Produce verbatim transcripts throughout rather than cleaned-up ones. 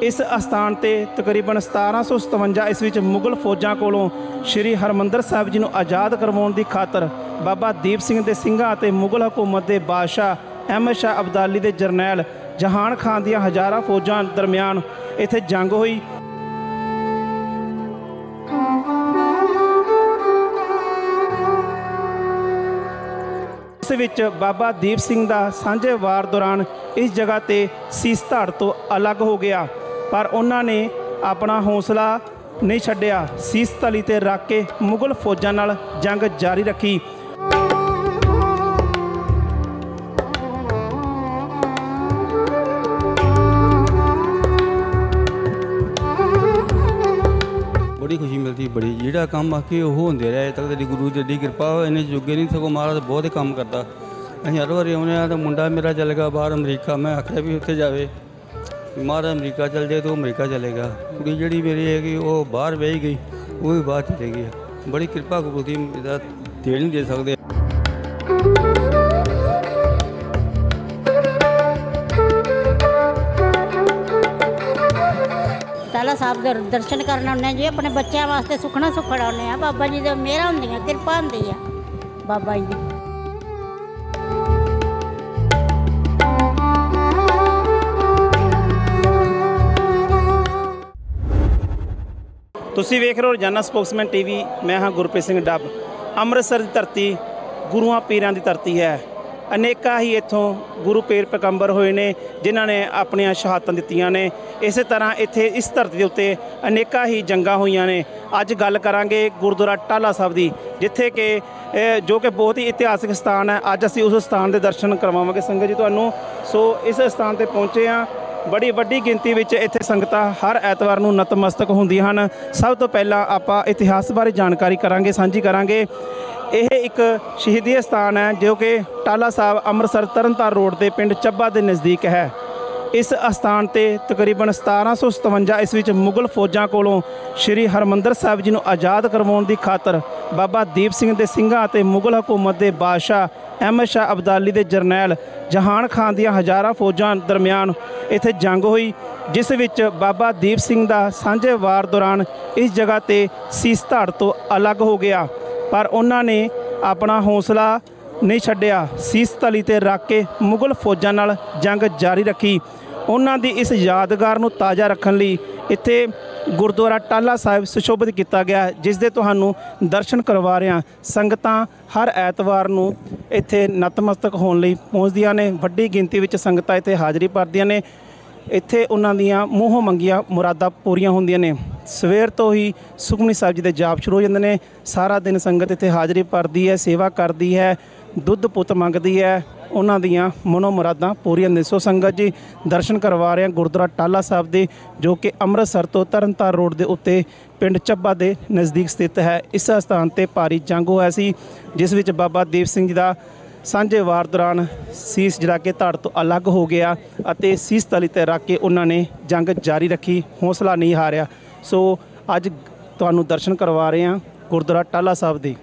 इस अस्थान ते तकरीबन सतारह सौ सतवंजा ईस्वी च मुगल फौजां कोलों श्री हरमंदर साहिब जी नूं आज़ाद करवाउण दी खातर बाबा दीप सिंह दे सिंघां ते मुगल हुकूमत दे बादशाह अहमद शाह अब्दाली दे जरनैल जहान खान दियां हज़ारां फौजां दरम्यान इत्थे जंग होई। इस विच बाबा दीप सिंह दा सांझे वार दौरान इस जगह ते सीस धाड़ तो अलग हो गया, पर उन्होंने अपना हौसला नहीं छड्डिया। सीस तली ते रख के मुगल फौजां नाल जंग जारी रखी। बड़ी खुशी मिलती बड़ी जिहड़ा काम आके वो होंदे रहे तक तेरी गुरु की एडी कृपा इन्हें जुगे नहीं सगों महाराज बहुत ही काम करता। अं हर बारी आने तो मुंडा मेरा चल गया बाहर अमरीका, मैं आख्या भी उत्थे जाए महाराज अमरीका चल जाए तो अमरीका चलेगा। कुड़ी जी मेरी है कि वो बाहर बह गई वो भी बाहर चले गई। बड़ी कृपा गुरु की दे नहीं दे सकते। टाला साहब दे दर्शन करने आने जी, अपने बच्चों वास्ते सुखना सुखना आने बाबा जी दे मेहर होंदियां कृपा होंदी है बाबा जी दी। तुसी वेख रहे हो रोजाना स्पोक्समैन टीवी। मैं हाँ गुरप्रीत सिंह डब। अमृतसर की धरती गुरुआं पीरां की धरती है। अनेका ही इत्थों गुरु पीर पैगंबर होए ने जिन्हां ने अपनियां शहादतां दित्तियां ने। इस तरह इत्थे इस धरती के उत्ते अनेका ही जंगां होईयां ने। अज गल करांगे गुरुद्वारा टाला साहब दी, जिथे कि जो कि बहुत ही इतिहासिक स्थान है। अज असीं उस स्थान के दर्शन करवावांगे संगत जी तुहानूं। सो इस स्थान ते पहुंचे हाँ। बड़ी वड्डी गिनती विच इत्थे संगतां हर ऐतवार नूं नतमस्तक होंदियां हन। सब तो पहलां आपां इतिहास बारे जानकारी करांगे, सांझी करांगे। यह एक शहीदी स्थान है जो कि टाला साहब अमृतसर तरनताਰਨ रोड के पिंड ਚੱਬਾ के नज़दीक है। इस स्थान ते तकरीबन सतारह सौ सतवंजा ईस्वी च मुगल फौजां कोलों श्री हरमंदर साहिब जी नूं आज़ाद करवाउण दी खातर बाबा दीप सिंह दे सिंघां ते मुगल हुकूमत दे बादशाह अहमद शाह अब्दाली दे जरनैल जहान खान दियां हज़ारां फौजां दरम्यान इत्थे जंग होई, जिस विच बाबा दीप सिंह दा सांझे वार दौरान इस जगह ते सीस धाड़ तो अलग हो गया, पर उन्होंने अपना हौसला नहीं छड्डिया। सीस तली ते रख के मुगल फौजां नाल जंग जारी रखी। उन्हां दी इस यादगार नूं ताज़ा रखण लई इत्थे गुरुद्वारा टाला साहिब सुशोभित किया गया, जिस दे तुहानूं दर्शन करवा रहे हैं। संगतां हर ऐतवार नूं इत्थे नतमस्तक होण लई पहुंचदियां ने। वड्डी गिनती विच संगतां इत्थे हाज़री भरदियां ने। इत्थे उन्हां दियां मूहों मंगियां मुरादां पूरीआं होंदियां ने। सवेर तो ही सुखमनी साहिब जी दे जाप शुरू हो जाते हैं। सारा दिन संगत इत्थे हाज़री भरदी है, सेवा करती है, दुੱਧ पुत मंगती है, उन्हां दियां मनो मुरादां पूरीआं ने। सो संगत जी दर्शन करवा रहे हैं गुरुद्वारा टाला साहब दे, जो कि अमृतसर तो तरनताਰਨ रोड के उत्ते पिंड ਚੱਬਾ के नज़दीक स्थित है। इस स्थान पर भारी जंग होया सी, जिस विच बाबा दीप सिंह जी का सांझे वार दौरान सीस जिहड़ा कि धड़ तो अलग हो गया और सीस तली ते रख के उन्होंने जंग जारी रखी, हौसला नहीं हारिया। सो अज तुहानूं दर्शन करवा रहे हैं गुरुद्वारा टाला साहब दे।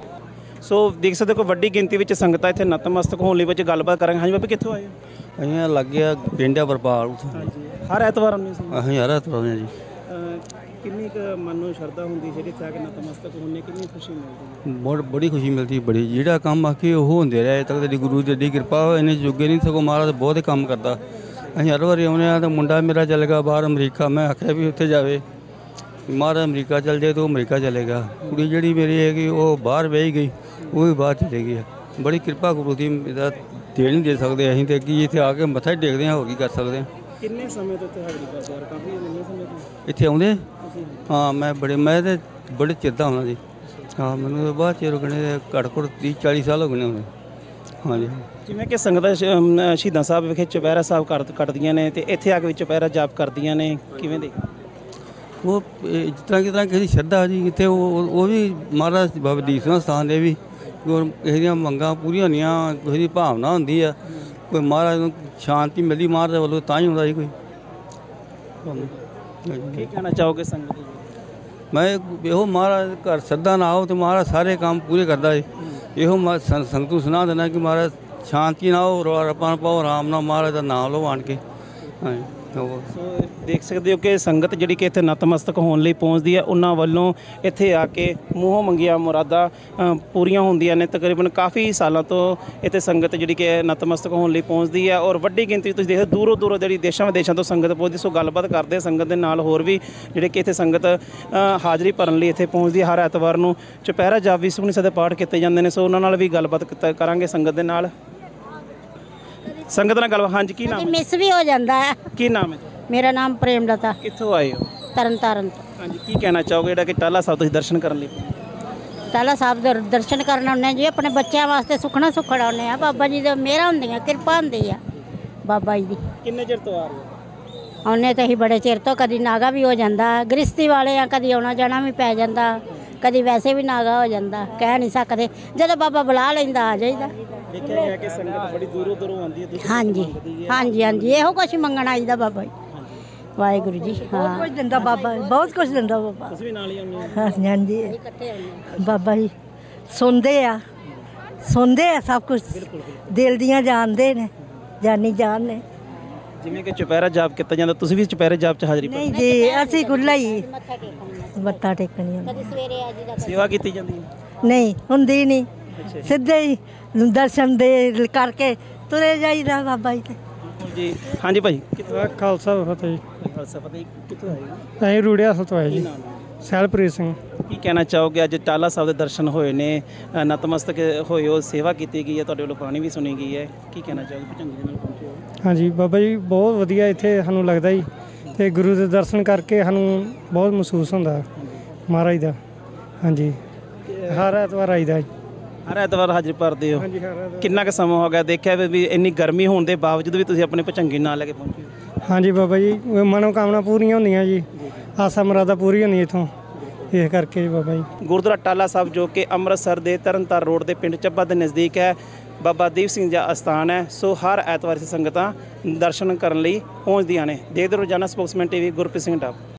सो देख सकते हो वड्डी गिनती में संगतां इत्थे नतमस्तक होने लई गलबात करांगे। हाँ जी बाबा कित्थों आए हो? अं लग गया पिंड बरपाल। हर ऐतवार आने अं हर ऐतवार आने जी। किन्नी क मन नूं शरधा हुंदी जेह्ड़ी इत्थे आके नतमस्तक होने, किन्नी खुशी मिलदी? बहुत बड़ी खुशी मिलती बड़ी जिहड़ा काम आके वो होंदे रहे तक तेरी गुरु की एडी कृपा इन्हें जुगे नहीं सगों महाराज बहुत ही काम करता। अं हर बारी आने तो मुंडा मेरा चल गया बाहर अमरीका, मैं आख्या भी उत्थे जाए महाराज अमरीका चल जाए तो अमरीका चलेगा। कुड़ी जी मेरी है कि वो बाहर बह गई वो भी बाहर चले गई। बड़ी कृपा गुरु की दे नहीं दे सकते असीं ते कि इत्थे आके मत्था ही टेकदे हां, होर की कर सकते हैं। किन्ने समय तो इत्थे हाज़री करदे हो? काफ़ी लंबे समय तो इत्थे आउंदे? हाँ मैं बड़े मैं तो बड़े चिर दा आउंदा जी। हाँ मैनूं बहुत चिर हो गए, घੱਟ घੱਟ तीस चालीस साल हो गए होंदे। हाँ जी। जिवें कि संगतां शहीदां साहब विखे चुपਹਿਰਾ ਸਾਹਿਬ कर कटदियां ने ते इत्थे आके चुपਹਿਰਾ जाप करदियां ने, किवें दे? वो जिस तरह किस तरह किसी श्रद्धा जी इतने वो भी महाराज बाबा दीप सिंह स्थान दे भी किसी दी मंगां पूरी होंदियां, किसी दी भावना होंदी है, कोई महाराज नूं शांति मिलदी महाराज वालों तां ही होंदा जी कोई। की कहना चाहोगे संगत? मैं यो महाराज घर श्रद्धा ना हो तो महाराज सारे काम पूरे करता है। यो संगत नूं सुना देना कि महाराज शांति ना हो, रौला रप्पा ना पाओ, आराम ना महाराज का नाम लो आन के। हाँ। ਦੇਖ ਸਕਦੇ ਹੋ ਕਿ ਸੰਗਤ ਜਿਹੜੀ ਕਿ ਇੱਥੇ ਨਤਮਸਤਕ ਹੋਣ ਲਈ ਪਹੁੰਚਦੀ ਹੈ, ਉਹਨਾਂ ਵੱਲੋਂ ਇੱਥੇ ਆ ਕੇ ਮੂੰਹੋਂ ਮੰਗੀਆਂ ਮੁਰਾਦਾਂ ਅ, ਪੂਰੀਆਂ ਹੁੰਦੀਆਂ ਨੇ। ਤਕਰੀਬਨ ਕਾਫੀ ਸਾਲਾਂ ਤੋਂ ਇੱਥੇ ਸੰਗਤ ਜਿਹੜੀ ਕਿ ਨਤਮਸਤਕ ਹੋਣ ਲਈ ਪਹੁੰਚਦੀ ਹੈ ਔਰ ਵੱਡੀ ਗਿਣਤੀ ਤੁਸੀਂ ਦੇਖਦੇ ਦੂਰੋਂ ਦੂਰੋਂ ਜਿਹੜੀ ਦੇਸ਼ਾਂ ਵਿਦੇਸ਼ਾਂ ਤੋਂ ਸੰਗਤ ਪਹੁੰਚਦੀ। ਸੋ ਗੱਲਬਾਤ ਕਰਦੇ ਸੰਗਤ ਦੇ ਨਾਲ, ਹੋਰ ਵੀ ਜਿਹੜੇ ਕਿ ਇੱਥੇ ਸੰਗਤ ਅ, ਹਾਜ਼ਰੀ ਭਰਨ ਲਈ ਇੱਥੇ ਪਹੁੰਚਦੀ ਹੈ। ਹਰ ਐਤਵਾਰ ਨੂੰ ਚੁਪਹਿਰਾ ਜਾਪਜੀ ਸੁਖਮਨੀ ਸਾਹਿਬ ਦੇ ਪਾਠ ਕੀਤੇ ਜਾਂਦੇ ਨੇ। ਸੋ ਉਹਨਾਂ ਨਾਲ ਵੀ ਗੱਲਬਾਤ ਕੀਤਾ- ਕਰਾਂਗੇ ਸੰਗਤ ਦੇ ਨਾਲ। ਸੰਗਤ ਨਾਲ ਗੱਲ, ਹਾਂਜੀ ਕੀ ਨਾਮ ਹੈ? ਮਿਸ ਵੀ ਹੋ ਜਾਂਦਾ ਹੈ। ਕੀ ਨਾਮ ਹੈ? ਮੇਰਾ ਨਾਮ ਪ੍ਰੇਮਲਤਾ, ਕਿੱਥੋਂ ਆਏ ਹੋ? ਤਰਨ ਤਾਰਨ ਤੋਂ। ਹਾਂਜੀ, ਕੀ ਕਹਿਣਾ ਚਾਹੋਗੇ ਜਿਹੜਾ ਕਿ ਟਾਹਲਾ ਸਾਹਿਬ ਤੁਸੀਂ ਦਰਸ਼ਨ ਕਰਨ ਲਈ ਪਹੁੰਚੇ? ਟਾਹਲਾ ਸਾਹਿਬ ਦੇ ਦਰਸ਼ਨ ਕਰਨ ਆਉਂਦੇ ਜੀ, ਆਪਣੇ ਬੱਚਿਆਂ ਵਾਸਤੇ ਸੁਖਣਾ ਸੁਖੜ ਆਉਂਦੇ ਆ। ਬਾਬਾ ਜੀ ਦੇ ਮਿਹਰਾਂ ਹੁੰਦੀਆਂ, ਕਿਰਪਾ ਹੁੰਦੀ ਆ ਬਾਬਾ ਜੀ ਦੀ। ਕਿੰਨੇ ਚਿਰ ਤੋਂ ਆ ਰਹੇ ਹੋ? ਆਉਂਦੇ ਤਾਂ ਅਸੀਂ ਬੜੇ ਚਿਰ ਤੋਂ, ਕਦੀ ਨਾਗਾ ਵੀ ਹੋ ਜਾਂਦਾ, ਗ੍ਰਸਤੀ ਵਾਲੇ ਆ, ਕਦੀ ਆਉਣਾ ਜਾਣਾ ਵੀ ਪੈ ਜਾਂਦਾ, ਕਦੀ ਵੈਸੇ ਵੀ ਨਾਗਾ ਹੋ ਜਾਂਦਾ, ਕਹਿ ਨਹੀਂ ਸਕਦੇ। ਜਦੋਂ ਬਾਬਾ ਬੁਲਾ ਲੈਂਦਾ ਆ ਜਾਈਦਾ। ਦੇਖਿਆ ਗਿਆ ਕਿ ਸੰਗਤ ਬੜੀ ਦੂਰੋਂ ਦੂਰੋਂ ਆਉਂਦੀ ਹੈ। ਤੁਸੀਂ ਹਾਂਜੀ ਹਾਂਜੀ ਹਾਂਜੀ, ਇਹੋ ਕੁਛ ਮੰਗਣ ਆਈਦਾ ਬਾਬਾ ਜੀ। ਵਾਹਿਗੁਰੂ ਜੀ। ਹਾਂ, ਕੁਝ ਦਿੰਦਾ ਬਾਬਾ, ਬਹੁਤ ਕੁਝ ਦਿੰਦਾ ਬਾਬਾ। ਤੁਸੀਂ ਵੀ ਨਾਲ ਹੀ ਆਉਂਦੇ ਹੋ? ਹਾਂਜੀ ਹਾਂਜੀ, ਇਕੱਠੇ ਆਉਂਦੇ ਬਾਬਾ ਜੀ ਸੁਣਦੇ ਆ, ਸੁਣਦੇ ਆ ਸਭ ਕੁਝ, ਦਿਲ ਦੀਆਂ ਜਾਣਦੇ ਨੇ, ਜਾਨੀ ਜਾਨ ਨੇ। ਜਿਵੇਂ ਕਿ ਚੁਪਹਿਰਾ ਜਾਪ ਕੀਤਾ ਜਾਂਦਾ, ਤੁਸੀਂ ਵੀ ਚੁਪਹਿਰੇ ਜਾਪ 'ਚ ਹਾਜ਼ਰੀ ਭਰਦੇ ਨਹੀਂ ਜੀ, ਅਸੀਂ ਖੁੱਲਾ ਹੀ ਮੱਥਾ ਟੇਕਣ, ਮੱਥਾ ਟੇਕਣੀ ਹੁੰਦੀ। ਕਦੀ ਸਵੇਰੇ ਆ ਜੀਦਾ, ਹੋ? ਸੇਵਾ ਕੀਤੀ ਜਾਂਦੀ ਹੈ? ਨਹੀਂ ਹੁੰਦੀ ਨਹੀਂ, ਸਿੱਧੇ ਹੀ ਦਰਸ਼ਨ ਦੇ ਕਰਕੇ ਤੁਰੇ ਜਾਈਦਾ ਬਾਬਾ ਜੀ ਤੇ। ਜੀ ਹਾਂਜੀ ਭਾਈ, ਕਿੱਥੋਂ? ਖਾਲਸਾ ਫਤਿਹ ਜੀ। ਖਾਲਸਾ ਪਤਾ ਕਿੱਥੋਂ ਆਏ ਹੋ? ਅਸੀਂ ਰੂੜਿਆ ਤੋਂ ਆਏ ਜੀ। ਨਾਮ ਹੈ? ਸੈਲਪ੍ਰੀਤ ਸਿੰਘ। ਕੀ ਕਹਿਣਾ ਚਾਹੋਗੇ? ਅੱਜ ਟਾਹਲਾ ਸਾਹਿਬ ਦੇ ਦਰਸ਼ਨ ਹੋਏ ਨੇ, ਅ, ਨਤਮਸਤਕ ਹੋਏ ਹੋ, ਸੇਵਾ ਕੀਤੀ ਗਈ ਹੈ, ਤੁਹਾਡੇ ਵੱਲੋਂ ਪਾਣੀ ਵੀ ਸੁਣੀ ਗਈ ਹੈ। ਕੀ ਕਹਿਣਾ ਚਾਹੋਗੇ? ਭੁਜੰਗੀ ਦੇ ਨਾਲ ਪਹੁੰਚੇ ਹੋ? ਹਾਂਜੀ ਬਾਬਾ ਜੀ, ਬਹੁਤ ਵਧੀਆ ਇੱਥੇ ਸਾਨੂੰ ਲੱਗਦਾ ਜੀ, ਤੇ ਗੁਰੂ ਦੇ ਦਰਸ਼ਨ ਕਰਕੇ ਸਾਨੂੰ ਬਹੁਤ ਮਹਿਸੂਸ ਹੁੰਦਾ ਮਹਾਰਾਜ ਦਾ। ਹਾਂਜੀ, ਹਰ ਐਤਵਾਰ ਆਈਦਾ ਜੀ। ਹਰ ਐਤਵਾਰ ਹਾਜ਼ਰੀ ਭਰਦੇ ਹੋ? ਹਾਂਜੀ, ਹਰ ਐਤਵਾਰ। ਕਿੰਨਾ ਕੁ ਸਮਾਂ ਹੋ ਗਿਆ ਦੇਖਿਆ ਵੀ ਵੀ ਇੰਨੀ ਗਰਮੀ ਹੋਣ ਦੇ ਬਾਵਜੂਦ ਵੀ ਤੁਸੀਂ ਆਪਣੇ ਭੁਜੰਗੀ ਨਾਲ ਲੈ ਕੇ ਪਹੁੰਚੇ ਹੋ? ਹਾਂਜੀ ਬਾਬਾ ਜੀ, ਮਨੋਕਾਮਨਾ ਪੂਰੀਆਂ ਹੁੰਦੀਆਂ ਜੀ, ਆਸਾ ਮੁਰਾਦਾ ਪੂਰੀ ਹੁੰਦੀ ਇੱਥੋਂ, ਇਸ ਕਰਕੇ ਜੀ ਬਾਬਾ ਜੀ। ਗੁਰਦੁਆਰਾ ਟਾਹਲਾ ਸਾਹਿਬ ਜੋ ਕਿ ਅੰਮ੍ਰਿਤਸਰ ਦੇ ਤਰਨਤਾਰਨ ਰੋਡ ਦੇ ਪਿੰਡ ਚੱਬਾ ਦੇ ਨਜ਼ਦੀਕ ਹੈ, ਬਾਬਾ ਦੀਪ ਸਿੰਘ ਜੀ ਅਸਥਾਨ ਹੈ। ਸੋ ਹਰ ਐਤਵਾਰ ਇਸ ਸੰਗਤਾਂ ਦਰਸ਼ਨ ਕਰਨ ਲਈ ਪਹੁੰਚਦੀਆਂ ਨੇ। ਦੇਖਦੇ ਰੋਜ਼ਾਨਾ ਸਪੋਕਸਮੈਨ ਟੀਵੀ, ਗੁਰਪ੍ਰੀਤ ਸਿੰਘ ਡੱਬ।